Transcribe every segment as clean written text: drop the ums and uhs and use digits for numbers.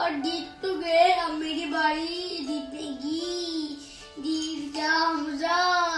यार जीत तो गए, अब मेरी बारी जीतेगी। जीत क्या मजा।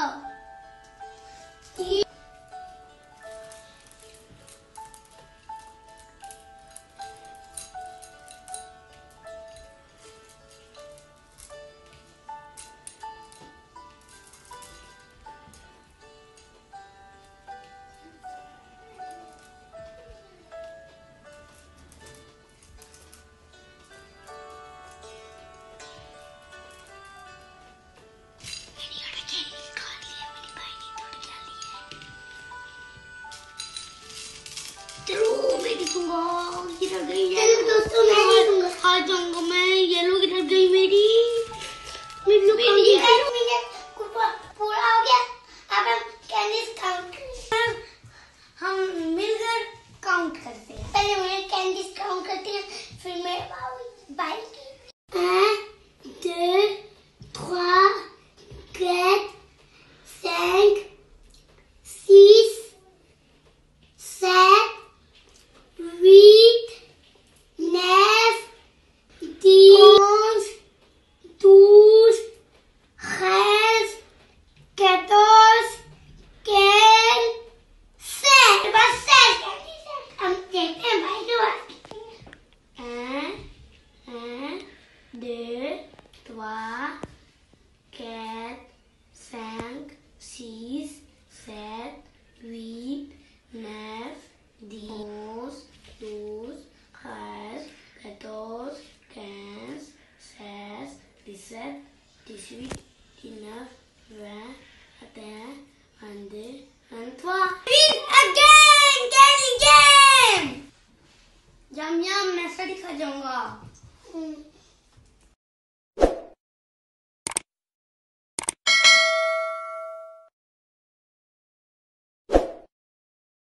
चलो मैं दिखूंगा, गिर गई। चलो दोस्तों मैं दिखूंगा। आ जाऊंगा मैं। येलो गिर गई मेरी। पूरा हो गया। अब हम कैंडीज काउंट करें। हम मिलकर काउंट करते हैं। पहले मैं कैंडीज काउंट करते हैं, फिर मैं बाइक 1, 2, 3, 4, 5, 6, 7, 8, 9, 10, 12, 13, 14, 15, 16। बस 16 कैंडीज है। हम देखते हैं भाई के पास कितनी है। 1, 2, 3, 4, 5, 6, 7, 8, 9, 10, 12, 13, 14, 15, 16, 17, 18, 19, 20, 21, 22, 23. Again! Again! Again! Yum yum, मैं सड़ी खा जाऊंगा।